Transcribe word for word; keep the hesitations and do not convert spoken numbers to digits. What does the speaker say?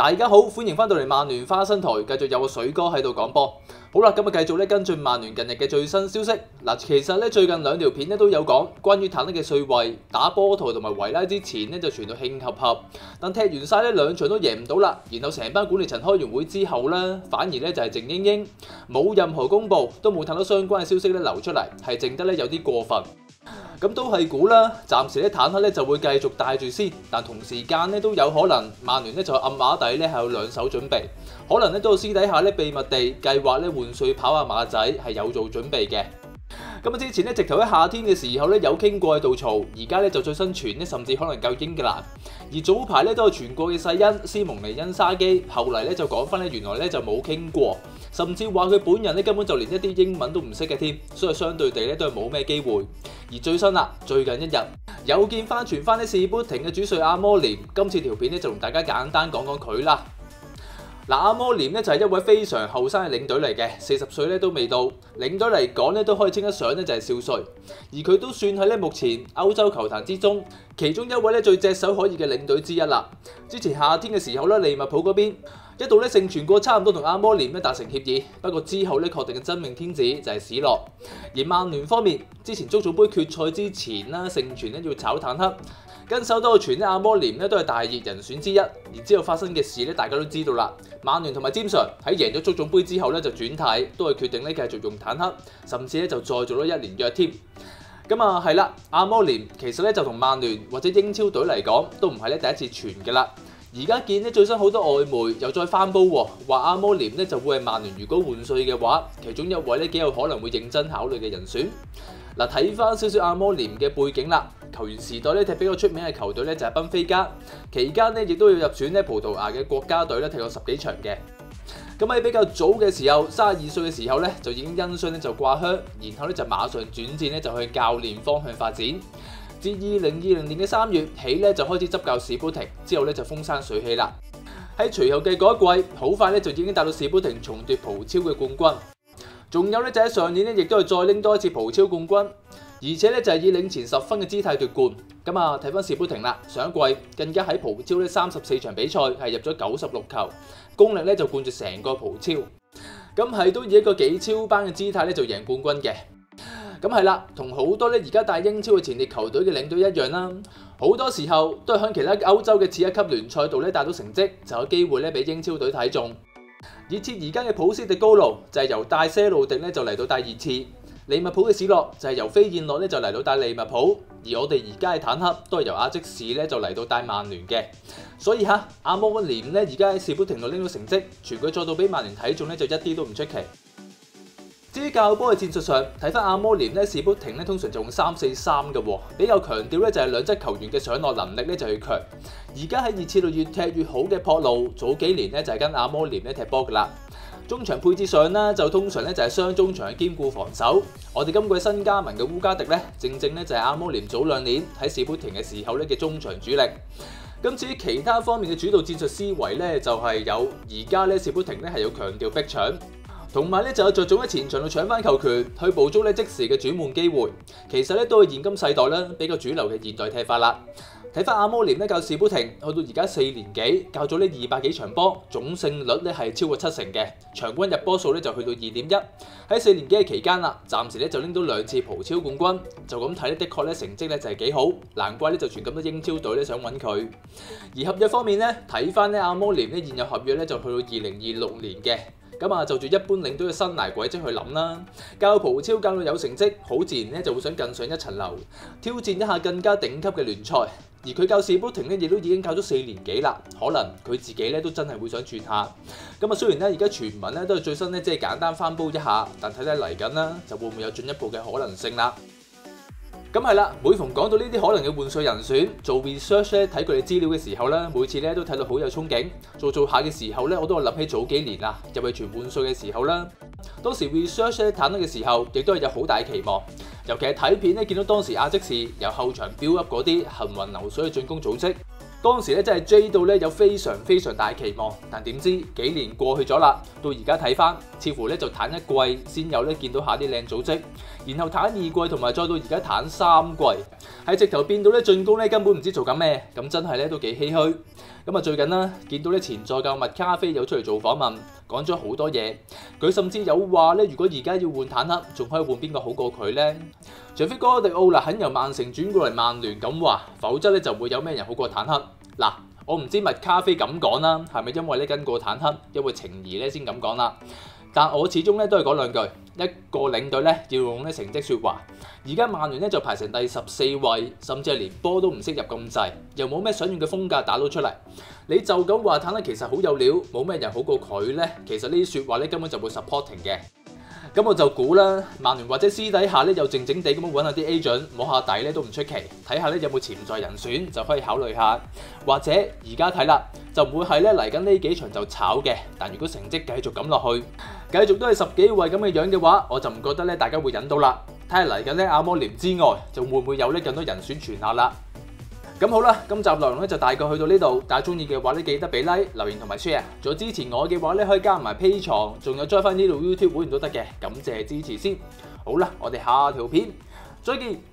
大家好，歡迎翻到嚟曼聯花生台，繼續有個水哥喺度講波。好啦，咁啊繼續咧跟進曼聯近日嘅最新消息。嗱，其實咧最近兩條片咧都有講關於坦克嘅帥位打波圖同埋維拉之前咧就傳到興合合，但踢完晒咧兩場都贏唔到啦。然後成班管理層開完會之後咧，反而咧就係靜英英，冇任何公佈，都冇睇到相關嘅消息咧流出嚟，係靜得咧有啲過分。咁都係估啦，暫時咧坦克咧就會繼續帶住先，但同時間咧都有可能曼聯咧就暗馬底咧係有兩手準備，可能咧都私底下咧秘密地計劃咧換帥跑下馬仔係有做準備嘅。咁啊之前咧直頭喺夏天嘅時候咧有傾過喺度嘈，而家咧就最新傳咧甚至可能夠英格蘭，而早排咧都有傳過嘅世恩斯蒙尼恩沙基，後嚟咧就講翻咧原來咧就冇傾過。甚至話佢本人咧根本就連一啲英文都唔識嘅添，所以相對地咧都係冇咩機會。而最新啦，最近一日有見翻傳翻啲士砵亭嘅主帥阿摩廉，今次條片咧就同大家簡單講講佢啦。嗱，阿摩廉咧就係一位非常後生嘅領隊嚟嘅，四十歲咧都未到，領隊嚟講咧都可以稱得上咧就係少帥，而佢都算係咧目前歐洲球壇之中其中一位咧最炙手可熱嘅領隊之一啦。之前夏天嘅時候咧，利物浦嗰邊一度咧盛傳過差唔多同阿摩廉咧達成協議，不過之後咧確定嘅真命天子就係史洛。而曼聯方面，之前足總杯決賽之前啦，盛傳咧要炒坦克，跟手多個傳咧阿摩廉咧都係大熱人選之一。而之後發生嘅事咧，大家都知道啦。曼聯同埋詹遜喺贏咗足總杯之後咧就轉軚，都係決定咧繼續用坦克，甚至咧就再做咗一年約添。咁啊係啦，阿摩廉其實咧就同曼聯或者英超隊嚟講都唔係咧第一次傳嘅啦。而家見咧最新好多外媒又再翻煲喎，話阿摩廉咧就會係曼聯如果換帥嘅話，其中一位咧幾有可能會認真考慮嘅人選。嗱，睇翻少少阿摩廉嘅背景啦，球員時代咧踢比較出名嘅球隊咧就係賓菲加，期間咧亦都要入選咧葡萄牙嘅國家隊咧踢過十幾場嘅。咁喺比較早嘅時候，三十二歲嘅時候咧就已經因傷咧就掛靴，然後咧就馬上轉戰咧就去教練方向發展。自二零二零年嘅三月起咧就開始執教士砵亭，之後咧就風生水起啦。喺隨後嘅嗰一季，好快咧就已經帶到士砵亭重奪葡超嘅冠軍。仲有咧就喺上年咧，亦都係再拎多一次葡超冠軍，而且咧就係以領前十分嘅姿態奪冠。咁啊睇翻士砵亭啦，上一季更加喺葡超咧三十四場比賽係入咗九十六球，功力咧就冠絕成個葡超。咁係都以一個幾超班嘅姿態咧就贏冠軍嘅。咁係啦，同好多咧而家帶英超嘅前列球隊嘅領隊一樣啦，好多時候都係喺其他歐洲嘅次一級聯賽度咧帶到成績，就有機會咧俾英超隊睇中。以至而家嘅普斯迪高路就係由帶些路迪咧就嚟到帶熱刺，利物浦嘅史洛就係由飛燕諾咧就嚟到帶利物浦，而我哋而家嘅坦克都係由阿積士咧就嚟到帶曼聯嘅。所以嚇阿摩廉咧而家喺士砵亭度拎到成績，傳佢再到俾曼聯睇中咧就一啲都唔出奇。至於教波嘅戰術上，睇翻阿摩廉咧，士砵亭咧通常就用三四三嘅喎，比較強調咧就係兩側球員嘅上落能力咧就要強。而家喺熱刺度越踢越好嘅朴路，早幾年咧就係跟阿摩廉咧踢波噶啦。中場配置上咧就通常咧就係雙中場兼顧防守。我哋今季新加盟嘅烏加迪咧，正正咧就係阿摩廉早兩年喺士砵亭嘅時候咧嘅中場主力。咁至於其他方面嘅主導戰術思維咧，就係有而家咧士砵亭咧係要強調逼搶。同埋咧就有着重喺前場度搶翻球權，去捕捉咧即時嘅轉換機會。其實咧都係現今世代咧比較主流嘅現代踢法啦。睇翻阿摩廉咧教士砵亭，去到而家四年幾，教咗呢二百幾場波，總勝率咧係超過七成嘅，場均入波數咧就去到二點一。喺四年幾嘅期間啦，暫時咧就拎到兩次葡超冠軍，就咁睇咧，的確咧成績咧就係幾好，難怪咧就傳咁多英超隊咧想揾佢。而合約方面咧，睇翻咧阿摩廉咧現有合約咧就去到二零二六年嘅。咁啊，就住一般領隊嘅生涯軌跡去諗啦。教葡超教到有成績，好自然咧就會想更上一層樓，挑戰一下更加頂級嘅聯賽。而佢教士砵亭咧，亦都已經教咗四年幾啦，可能佢自己咧都真係會想轉下。咁啊，雖然咧而家傳聞咧都係最新咧，即係簡單翻煲一下，但睇睇嚟緊啦，就會唔會有進一步嘅可能性啦。咁係啦，每逢講到呢啲可能嘅換帥人選，做 research 咧睇佢哋資料嘅時候咧，每次咧都睇到好有憧憬。做做下嘅時候咧，我都係諗起早幾年啦，入去傳換帥嘅時候啦。當時 research 咧坦克嘅時候，亦都係有好大期望。尤其係睇片咧，見到當時阿積士由後場 build up 嗰啲行雲流水嘅進攻組織。當時咧真係追到咧有非常非常大期望，但點知幾年過去咗啦，到而家睇翻，似乎咧就攤一季先有咧見到下啲靚組織，然後攤二季同埋再到而家攤三季，喺直頭變到咧進攻咧根本唔知做緊咩，咁真係咧都幾唏噓。 咁啊最近呢，見到咧前助教麥卡菲有出嚟做訪問，講咗好多嘢。佢甚至有話咧，如果而家要換坦克，仲可以換邊個好過佢呢？除非哥迪奧拿肯由曼城轉過嚟曼聯咁話，否則咧就唔會有咩人好過坦克。嗱，我唔知麥卡菲咁講啦，係咪因為咧跟過坦克，因為情誼咧先咁講啦？但我始終咧都係講兩句，一個領隊咧要用咧成績説話。而家曼聯咧就排成第十四位，甚至係連波都唔識入咁滯，又冇咩想要嘅風格打到出嚟。你就咁話坦克其實好有料，冇咩人好過佢咧，其實呢啲説話咧根本就會 supporting 嘅。咁我就估啦，曼聯或者私底下咧又靜靜地咁樣揾下啲 agent 摸下底咧都唔出奇，睇下咧有冇潛在人選就可以考慮下。或者而家睇啦，就唔會係咧嚟緊呢幾場就炒嘅。但如果成績繼續咁落去，繼續都係十幾位咁嘅樣嘅話，我就唔覺得咧大家會忍到啦。睇下嚟緊咧阿摩廉之外，就會唔會有咧更多人選傳下啦。咁好啦，今集內容咧就大概去到呢度。大家中意嘅話咧，記得俾 like、留言同埋 share。仲有支持我嘅話咧，可以加埋 Patreon，仲有 join 翻呢度 YouTube 會員都得嘅。感謝支持先。好啦，我哋下條片再見。